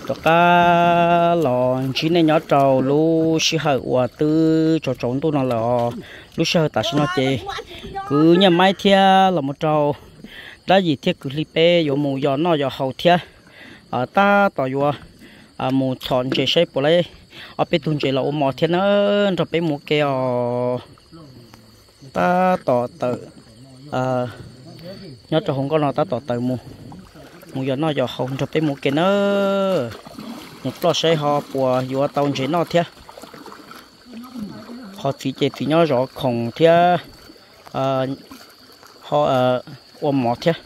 cho cá lò chỉ nên nhớ trâu lu xí hơi qua từ cho trống tôi nó lò lu xí hơi ta xí nó chê cứ nhà máy thia là một trâu đã gì thia cứ li pe有mù giò nó giò hậu thia ta tỏ vừa mù chọn chế xây bộ lấy ở bên tuần chế là ôm mỏ thia nó rồi bên mù keo ta tỏ tự nhớ cho không có nó ta tỏ tự mù giờ nó giờ không cho bên một cái nó một lọ xe họ của vừa tàu chế nó thế họ chỉ chế thì nó rõ không thế họ ôm mỏ thế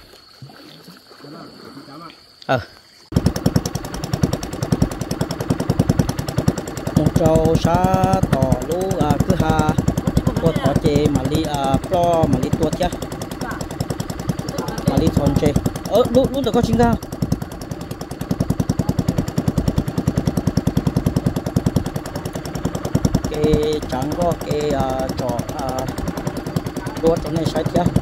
một trâu sa tỏ lú cứ ha có tỏ chế mà đi pro mà đi tua thế mà đi thon chế lúc được có chính ra cái trắng có cái trò đuôi trong này sai theo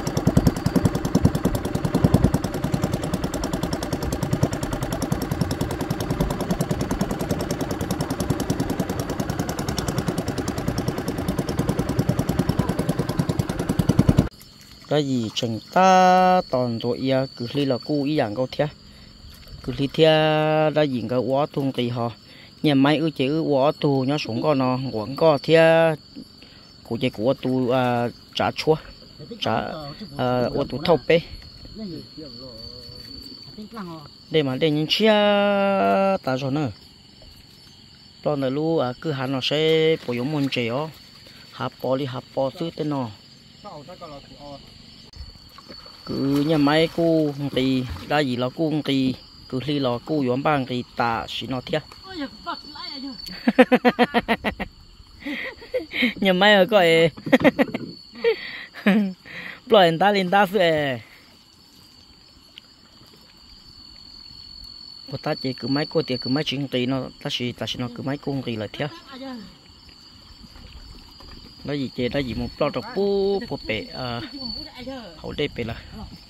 cái gì chẳng ta toàn rồi cứ li là cu ý dạng câu thế cứ li thế đã diễn cái quá thùng tì họ nhà máy ư chỉ quá tù nhá xuống con nó quảng co thế cụ chỉ của tù trả chua trả ô tù thâu pe đây mà đây những chia ta rồi nữa toàn là lu cứ hắn nó sẽ bổ dụng môn chế ó hạp bò thứ tên nó cứ nhà máy cu thì đã gì là cu thì cứ khi là cu yuan bang thì ta chỉ nó thiệt nhà máy ở coi bỏ lên ta phải một ta chỉ cứ máy cô thì cứ máy chính thì nó ta chỉ nó cứ máy cung thì là thiệt đó gì chơi đó gì một lọ trọc pu bể hậu đây bể là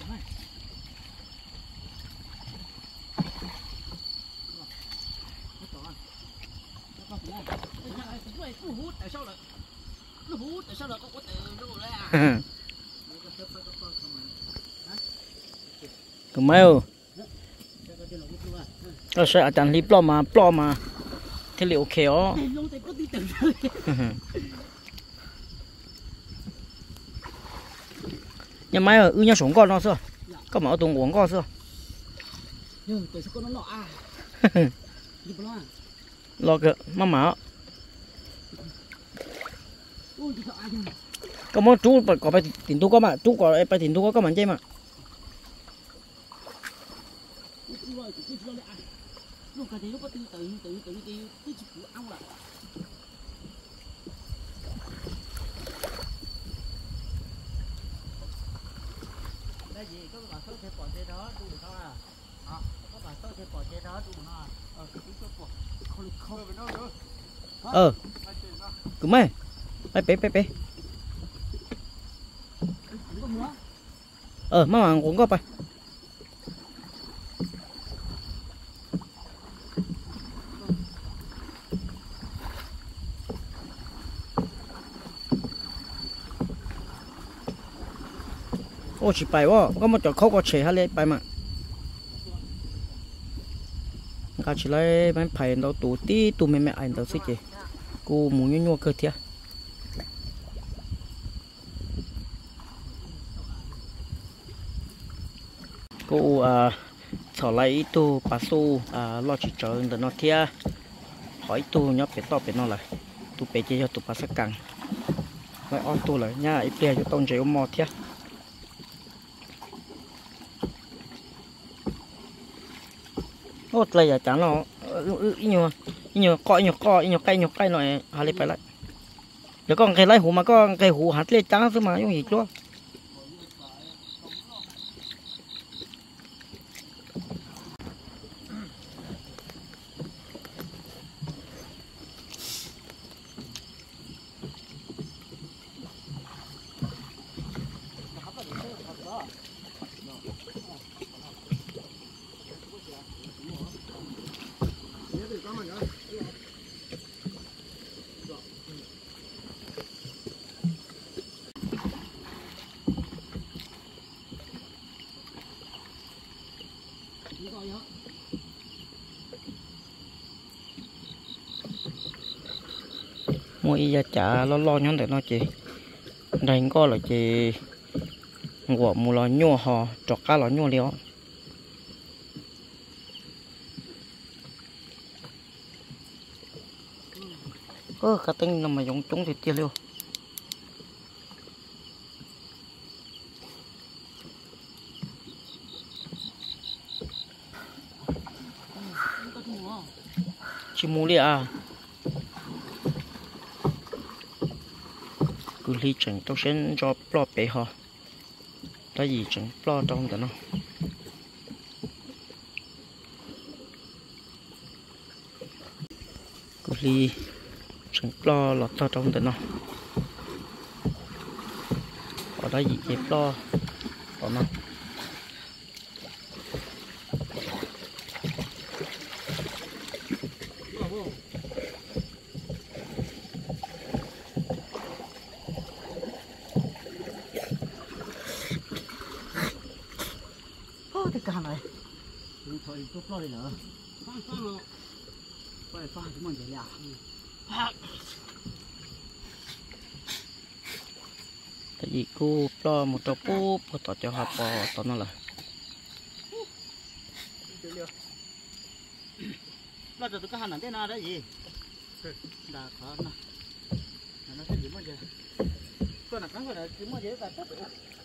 cứ mấy nó sẽ chẳng lý plo mà thế liệu khéo nhà máy ở nhà sống con nó xưa có mà ở tùng uống con xưa lo kìa má có món chú có phải tiền thu có mà chú có phải tiền thu có mà chơi mà cứ mấy bé má hoàng cũng có phải ô chỉ bài quá có một chỗ khâu có chế hay lấy bài mà cả chỉ lấy mấy bài đâu tủ tí tủ mẹ ảnh đâu xí chị cô muốn nhua cơ thiệt cô thở lấy tu bà su lo chỉ chờ được nó thiệt hỏi tu nhóc bé to bé nó lại tu bé chơi cho tu bà sắc cẳng lại on tu lại nha ít bé cho tông chơi mò thiệt ô đây là chẳng nó nhiều cây này hà lấy phải lại giờ con cây lấy hũ mà con cây hũ hạt lên trắng thôi mà giống gì luôn mua y chả lo nhón để nó chị đánh có là chị ngủ mua lo nhua họ chọc cá lo nhua liao cá tinh là mà giống chúng thì tiêu liao chỉ mua liao à cứ lý chỉnh tôi sẽ cho plo bé họ cái gì chỉnh plo trong đó nó cứ lý chỉnh plo lọt to trong đó nó ở đó gì chế plo ở nó cái này thôi tốt lo đi nữa phải pha chúng mình để cái gì cô lo một trâu búp một tọt cho họ bò tọt nó là lo cho tôi cái hàng này thế nào đấy gì đã khó nè nó cái gì mà giờ con là cái là chỉ mà giờ cả tất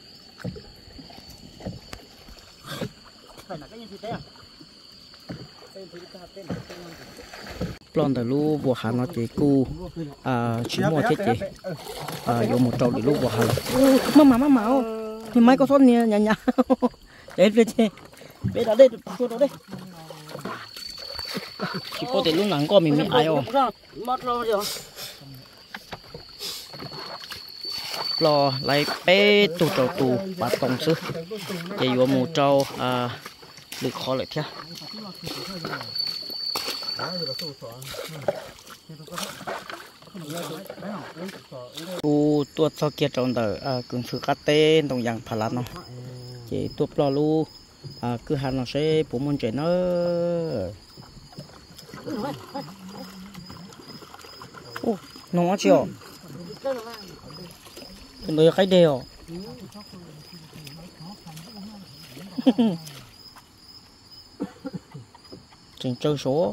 plon từ lúc buổi hà nó chỉ cu chỉ mua thế chị dùng một trâu để lúc buổi hà mà thì mấy con sốt nè nhà để về chị về đó đây chỗ đó đây chỉ có thể lúc nắng có mình ai không lo lấy bé tụ trâu tụ bắt tổng sư chỉ dùng một trâu được khó lại theo u tuột sau kia trong đời cường sư cắt tên đồng dạng phải làm nó chỉ tuột lo lu cứ hàng nó sẽ bổ môn chuyện nó nó chiều nó cái đều chỉnh chơi số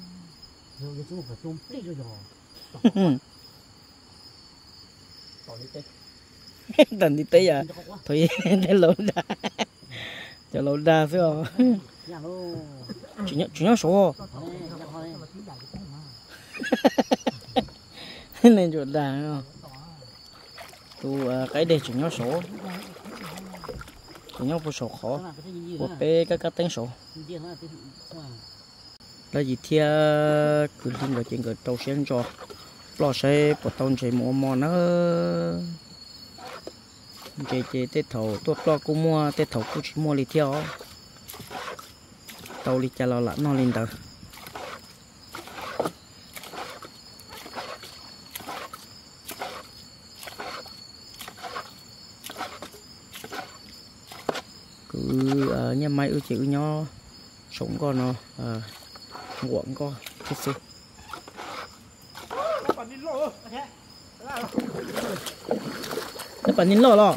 tần đi tới à thôi để lâu ra cho lâu ra phải không chỉ nhớ số nên chuột đà không tu cái để chỉ nhớ số chỉ nhớ một số khó một bé các tính số là gì thia cứ linh là chuyện cái trâu sen cho lo xe bắt tông chạy mò nó chạy tết thầu tôi lo cũng mua tết thầu cũng chỉ mua đi theo tàu đi chả lo lại nó lên tờ cứ nhà máy ưu chịu nhau sống con nó nguộn con thật sự nó bắn nín lò lò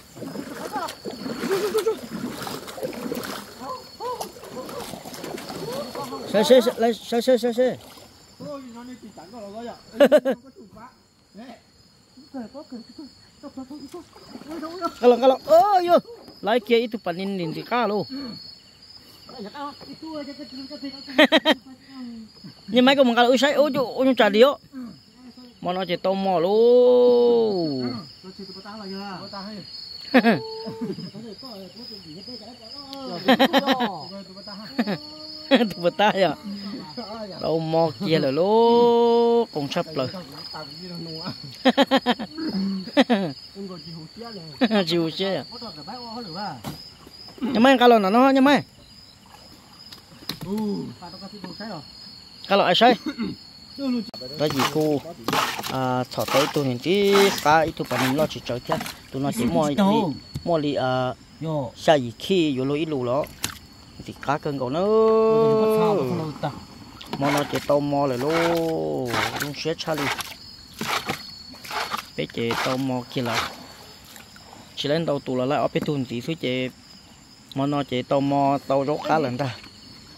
xe kalau yo lại kia itu panin di kalau nhưng mấy cái món cá usai ô chả điếu mà nó chỉ tôm mò luôn tụi bata à tôm mò kia là lố còn sắp rồi chịu chứ nhưng mấy cá lò nó nhưng mấy cá lò ai say đó gì cô thọ tới tôi hiện tí cá ít tụi bạn lo chỉ chơi chứ tụi nó chỉ mua li xa gì khi vô lối ít lù đó thì cá cơn cậu nó mua nó chỉ tôm mua lại luôn luôn xé cha đi bé chỉ tôm mua kia là chỉ lên đầu tụi là lại ở bên tuần tí suy chỉ mua nó chỉ tôm mua tàu rốt cá lần ta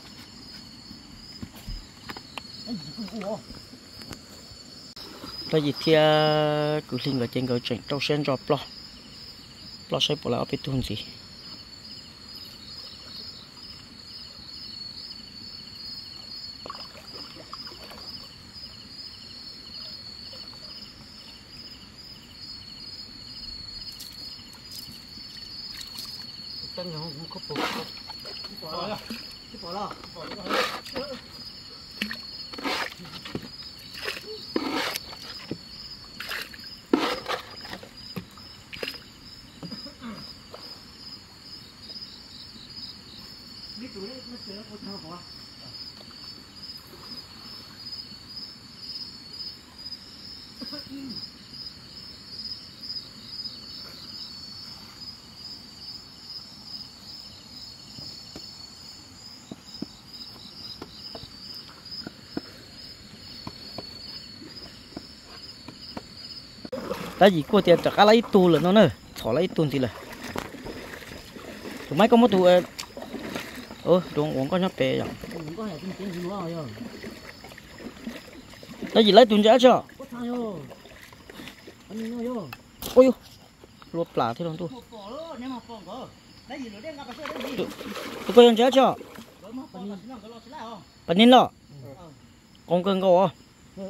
tại vì thia cứ linh ở trên cái chuyện trâu sen cho lo sẽ bỏ lại ở bên tuần gì tăng nhỏ cũng có bỏ lo tại vì cô tiền trả lấy tu là nó nè thỏ lấy tu thì là tụi mấy có một tụ đúng uống có nhóc bè rồi tại vì lấy tu trả cho ôi luộc plá thế không tu tụi có trả cho bạn nên lo con cưng câu à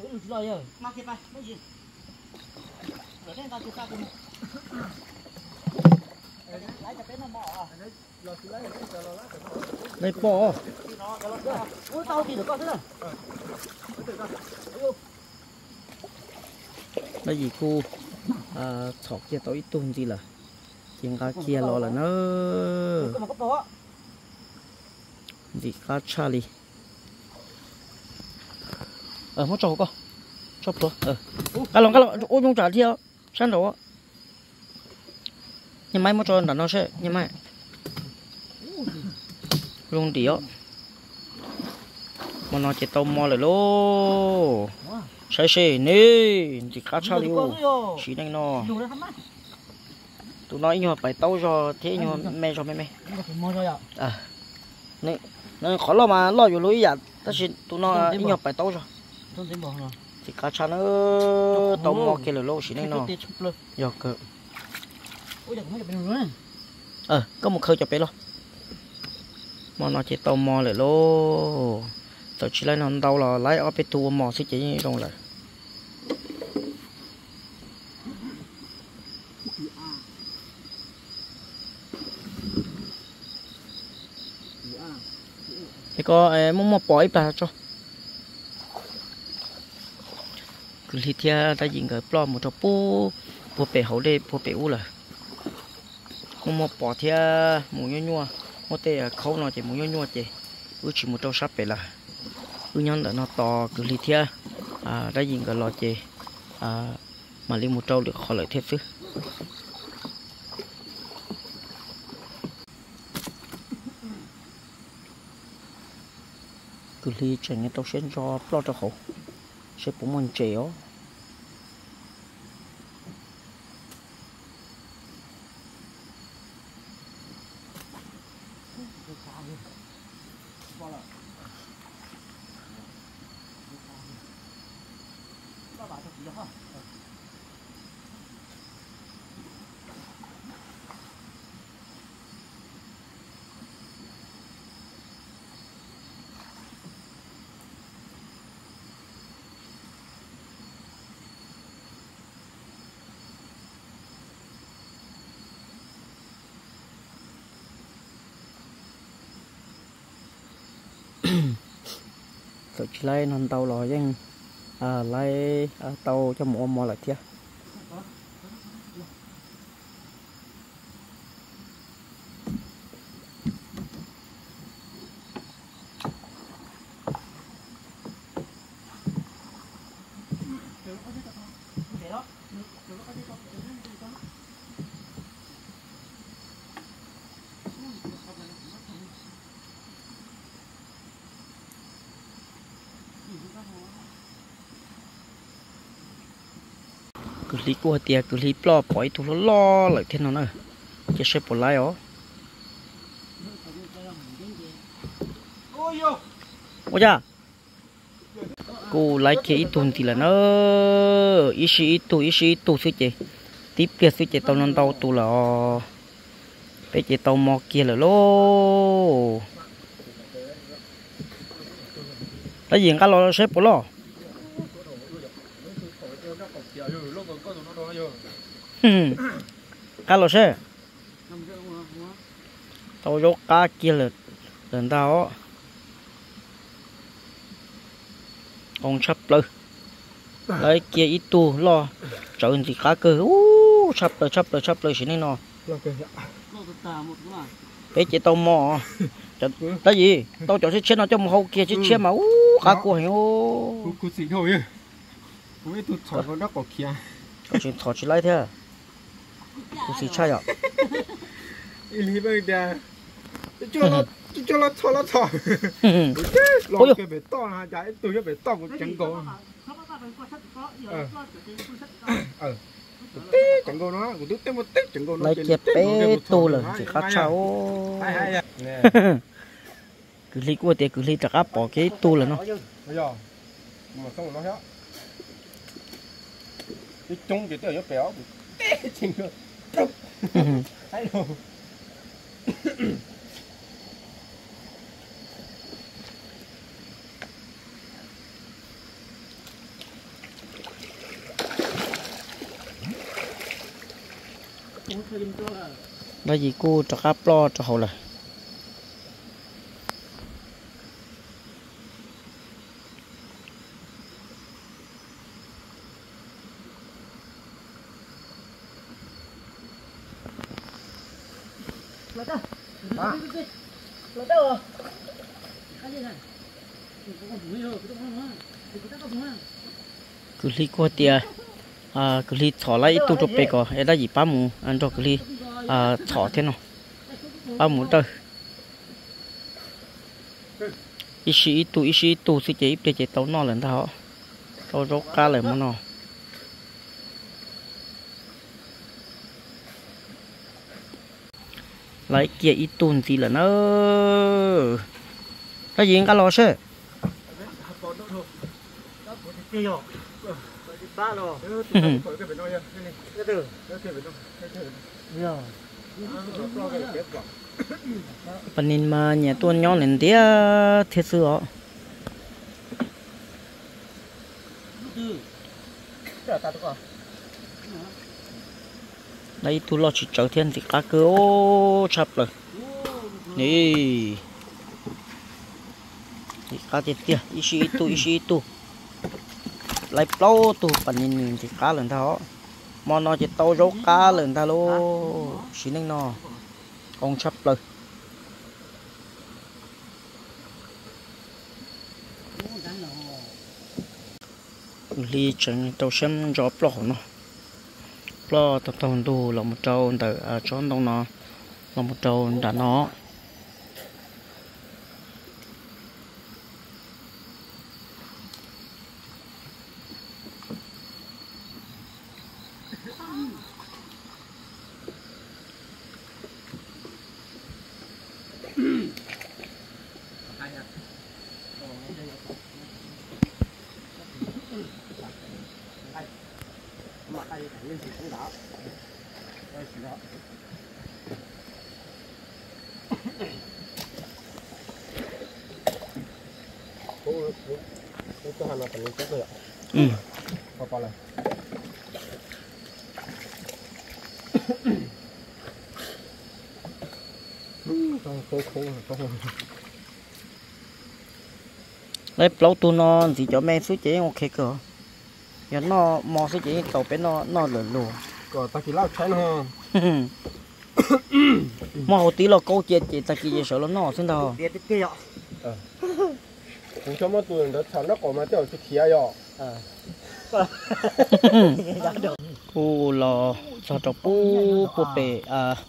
đây bò đây gì cô thọt kia tối tuần gì là chuyện cá kia lo là nó gì cá Charlie mất trâu con chop rồi cá lòng ôi không trả theo sáng đó nhưng mai mất trâu là nó sẽ nhưng mai luôn đĩa mà nó chỉ tôm mò lại lô xe nè chỉ cá sao liu chỉ đánh nó tụi nó nhưng mà phải tao cho thế nhưng mà mẹ cho mẹ nè nó khó lo mà lo vô lối giờ ta xin tụi nó nhưng mà phải tao cho thì cá cha nó tôm mò kia là lô chỉ đánh nó giờ cơ có một khơi chụp bé lo mà nó chỉ tôm mò lại lô tao chỉ lấy nó đâu là lấy ở bên tu mò xí chỉ trong lại thì có muốn bỏ bà cho cứ đi theo ta nhìn cái plo một chỗ po bể hậu đây po bể u là muốn bỏ theo muốn nhua một tê khâu nó chỉ muốn nhua chỉ chỉ một chỗ sắp bể là nhân là nó to cứ đi theo đã nhìn cái lò chè mà lên một trâu được khỏi lại thêm chứ cứ đi chẳng những tao sẽ cho lo cho khẩu sẽ cũng muốn chéo rồi chỉ lấy non tàu lò chứ lấy tàu cho mỏ lại thiệt cứ lý qua tiệt cứ lý lo bỏi tụ lo lại thế nào nữa chỉ sẽ bỏ lại ó ôi da cô lấy cái ít tuần thì là nó ít tụ suy chị tiếp kia suy chị tao non tao tụ là bây giờ tao mò kia là lô cái gì cái lo xếp bỏ lo cá lô xe tao vô cá kia là lần tao ông sắp lư đấy kia ít tu lo trời thì cá cơ sắp lư xin nó bé chị tao mò cái gì tao cho chiếc nó trong hậu kia chiếc mà cá cua hiểu cua xịn thôi không biết tụt thỏi con đất của kia có chuyện thỏi chỉ lấy thế cua xịn sai à đi bây giờ cho nó thỏi lo cái bể to là giải tôi cái bể to của chẳng có chẳng có nó của tôi tên một tích chẳng có nó lấy kia bé tu là chỉ khác cháu cứ lấy cua thì cứ lấy chặt áp bỏ cái tu là nó mà xong nó hết cái chung cái tiêu béo chỉnh được hay rồi đây gì cô chặt áp lo cho hậu là cứ lấy qua tia cứ lấy thỏ lại tu cho bé có ấy là gì ba mù ăn cho cứ lấy thỏ thế nào ba mù tới ít tu sẽ chỉ để chỉ tàu no lần thảo tàu rốt cá lại món nó lấy kia ít tuần gì là nó cái gì cả lo xe phần nên mà nhà tuần nhỏ lên tía thiệt sự họ đây tu lo chỉ trở thiên thì cá cơ ô chập rồi nè thì cá tiệt tiệt ít tu lấy plau tu phần nhìn thì cá lần thao món nó chỉ tao rốt cá lần thao lô xí nên nó con chập rồi li chân tao xem cho plau nó plau tao tao tu là một trâu từ chón tao nó là một trâu đã nó lấy plau tu non thì cho mẹ suy chế ok cơ giờ nó mò suy chế tàu bé nó lửa lùa còn ta chỉ lao chén ha mò hồ tí là câu chuyện chị ta kia sợ nó xin đâu cũng cho mọi người đó chọn nó có mà tiểu chỉ kia yo ô lò sao cho pu bể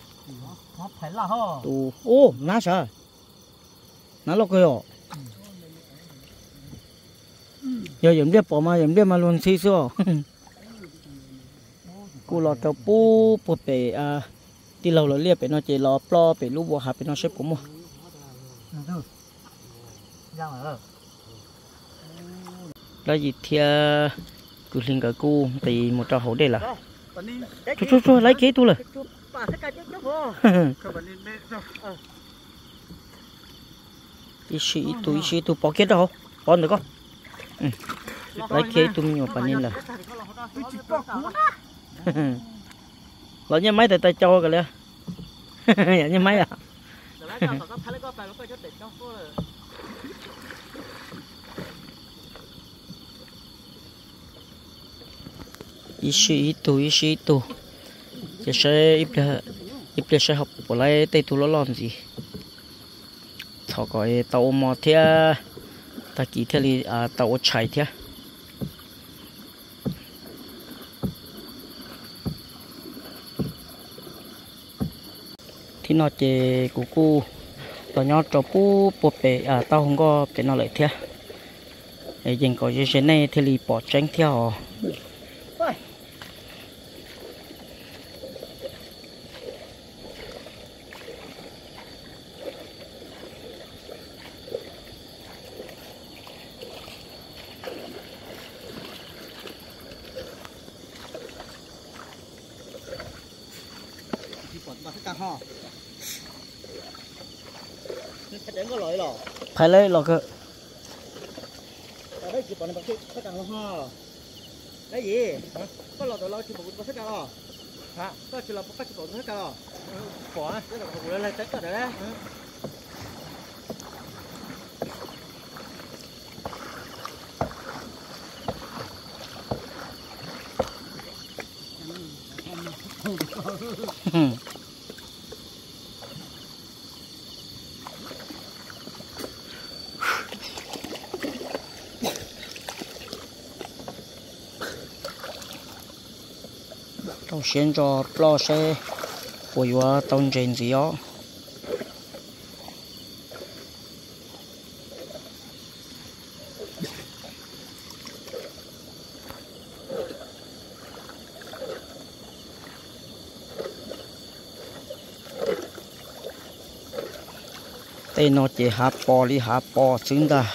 tu ô ná sao ná lo cơ yo giờ giống điệp bỏ mà giống điệp mà luôn xí xưa cú lọt tàu pu bể đi lâu rồi liệp bể nó chỉ lọ plo bể lú bò hạt bể nó xếp cũng mua đó gì thì cứ linh cả cu thì một trò hổ đây là chú lấy kế tu rồi ishi tu bỏ kế đâu bỏ được không lấy kế tu nhiều phần nên là lấy như máy tay cho cái này như máy à ishi tuจะใช้อีเปลใช้học của lại tây tu nó làm gì thọ gọi tàu mò thia ta kỹ theo li tàu chạy thia thì nó chỉ cú tàu nhỏ cho pu bột bể tàu không có cái nó lại thia dành có cái này thì li bỏ tránh theo phải lấy lọ cơ đấy chỉ bọn nó bắt càng lo ho đấy gì có lọ tụi lo chỉ bọn nó càng lo hả có chỉ là bắt chỉ bọn nó càng lo bỏ cái là bọn nó lấy tết rồi đấy đầu tiên cho lo xe bồi hoa tông trên gì đó đây nó chỉ hạt bò trứng ra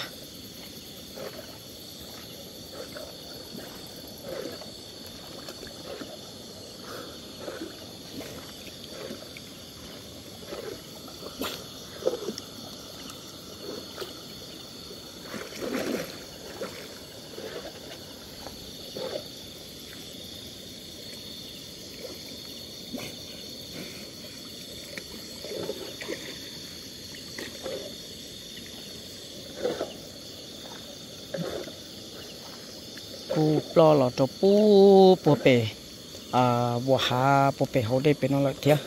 cú plo lọ cho pu bò bể bò hà bò bể hậu đây bên nó lại thế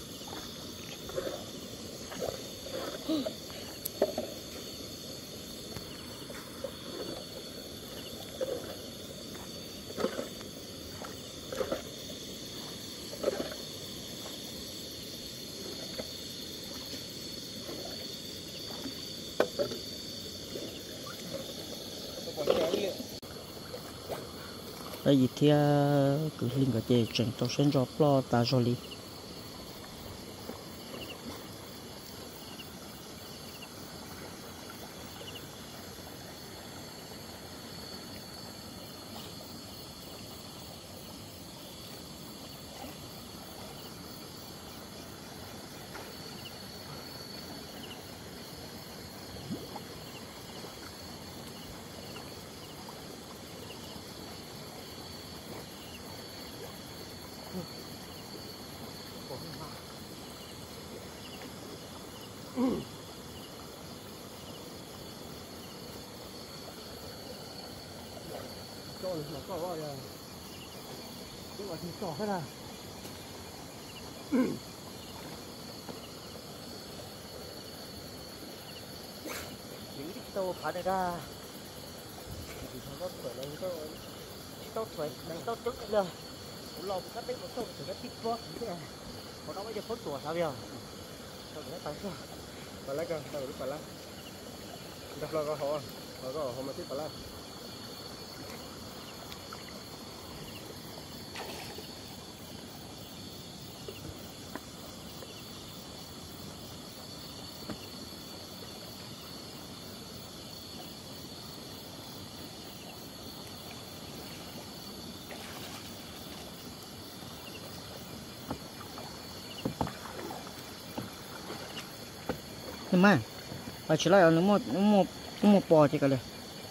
đây gì thì cứ linh cái chế chỉnh cho sen cho plo ta cho li nó có gọi là nhưng mà thì cỏ thế nào những cái tô phá này ra thì nó tuổi này tô tuổi này tô trứng rồi lo một cái một tô thì nó tít quá thế này còn nó bây giờ phốt tuổi sao bây giờ sao để tay sao bà lấy cơ tao được bà lấy đập lo có họ mà tiếp bà lấy mà và chỉ lại nó một bò chỉ cảเลย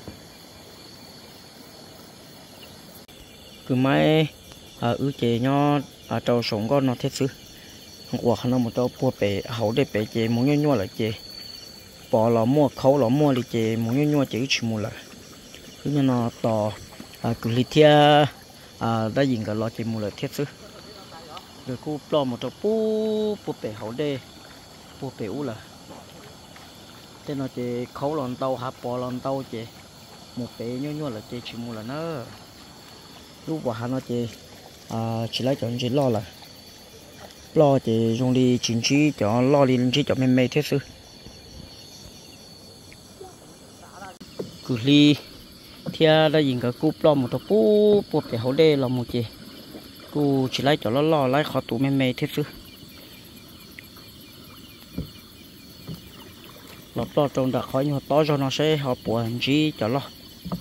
cứ mai chế nhau trâu sống con nó thiết sư hoặc nó một trâu bùa bể hậu để bể chế muốn nhua lại chế bỏ lò mua khâu lò mua thì chế muốn nhua chế chỉ mua lại cứ như nó to cứ lịch thia đã nhìn cả lò chế mua lại thiết sư rồi cô lo một trâu bùa bể hậu để bùa bể u là thế nó chế khâu lòn tàu hạt bỏ lòn tàu chế một bể nhua là chế chỉ mua là nó lúc bỏ nó chế chỉ lấy chọn chỉ lo chế dùng đi chính trị cho lo đi chính cho mình thế sư cứ đi theo đã nhìn cái cúp lo một tập bút để hậu đê là một chế cô chỉ lấy cho lo lấy khó tụ mình thế sư lo trong đặc khỏi nhưng to cho nó sẽ họ buồn chỉ cho lo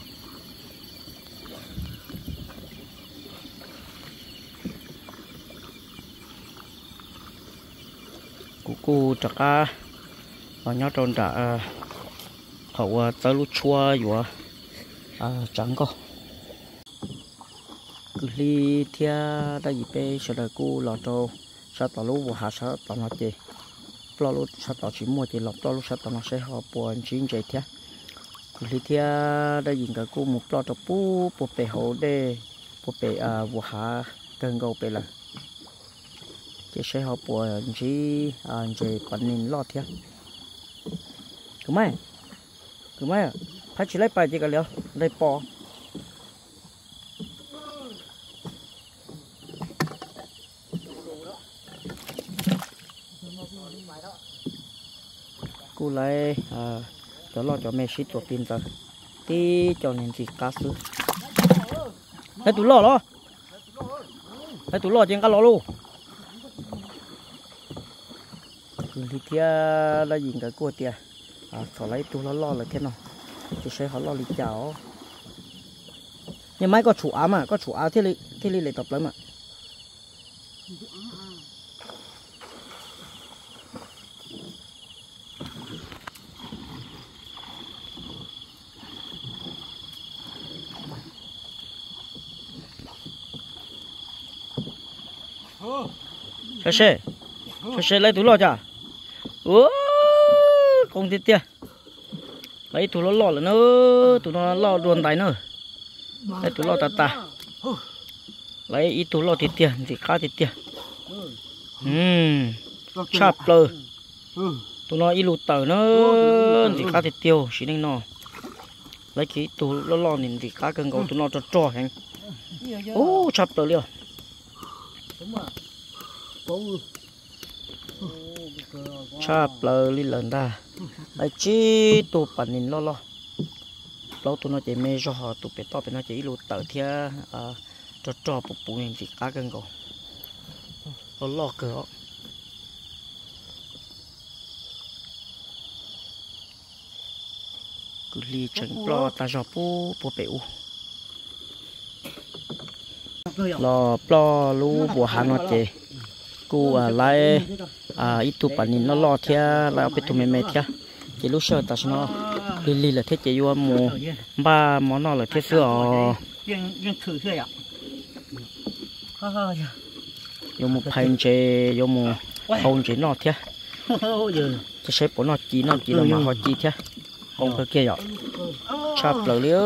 cô chắc ở nhau trong đã hậu tới lúc chua vừa trắng co cứ đi theo đã gì pe sau đó cô lọt trâu sau đó lúc vừa hạ sau đó nó chơi lo lúc sau đó chỉ mua chơi lọt lo lúc sau đó nó sẽ họ buồn chín chơi thế cứ đi theo đã nhìn cả cô một lo trâu bù bè hậu đê bù bè vừa hạ cần gầu bè là chỉ sẽ học buồn chỉ chỉ còn nên lo theo cứ mấy phải chỉ lấy bài chỉ cả liệu lấy bò cô lấy cho lo cho mẹ xí tổ tin rồi tí cho nên chỉ cá sấu lấy tủ lo trên cá lo luôn thì kia là gì cái cua tia họ lấy tụ lo là thế nào chỉ sẽ họ lo lịch chảo nhưng mấy có chủ áo mà có chủ áo thế li tập lắm mà sẽ lấy tụ lo chả con thịt tia lấy tụi nó lò là nó tụi nó lò đuôn tay nữa lấy tụi lo ta lấy ít tụi lo thịt tia thì cá thịt tia chắp lơ tụi nó ít lụt tờ nó thì cá thịt tiêu chỉ nên nó lấy cái tụi nó lò nhìn thì cá cần cầu tụi nó cho hành chắp lơ liêu chắp lơ li lần ta lấy chi tụ bản nhìn lo lâu tụi nó chỉ mê cho họ tụ bé to bé nó chỉ lụt tờ thia cho bụng nhìn thì cá cần cầu lo cửa cứ li chẳng lo ta cho pu bé u lo lu bùa hà nó chỉ cô lại ít tụ bản nhìn nó lo thia lại bé tụ mê thia chỉ lúc sau ta nó li là thế chỉ vô mù ba món nó là thế sữa riêng thử thôi ạ vô một hành chế vô một hồng chế nó thế chỉ xếp của nó chỉ là mà họ chỉ thế không có kia rồi chắp lời liêu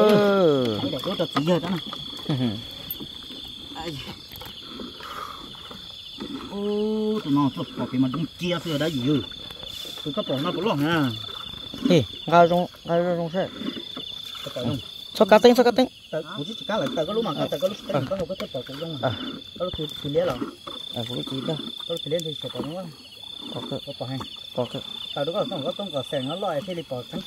tụi nó sụp bỏ cái mà đúng chia sữa đã gì rồi tụi các bọn nó có lòng à gai rong xe sao cá tính cũng chỉ cá lại có lúc mà có lúc có một cái tép bỏ cũng rong có lúc thì lé rồi cũng chỉ đó có lúc thì lé thì sẽ bỏ nó có bỏ hay tao đúng rồi có tông cỏ sèn nó loại thì bỏ thắng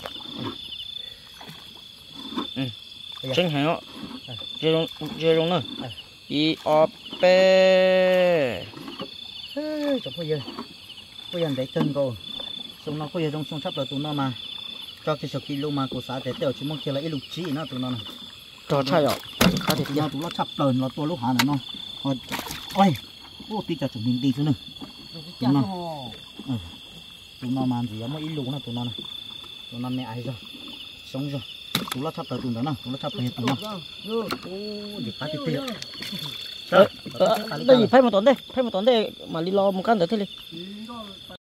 chính hả nó chơi rong nữa i o pe chẳng bây giờ để chân rồi xong nó bây giờ trong xong sắp là tụi nó mà cho cái số kilo mà của xã để tiêu chỉ mong kia là ít lục chỉ nữa tụi nó này cho chạy rồi cá thịt tụi nó chập tờn nó tua lúc hả này nó ôi tí cho chúng mình đi chứ nữa tụi nó tụi nó mà gì mới ít luôn nè tụi nó mẹ ai rồi sống rồi tụi nó sắp tới tụi nó sắp tới tụi nó ô dịch phá tiếp đây gì phải một tuần đây mà đi lo một căn nữa thế đi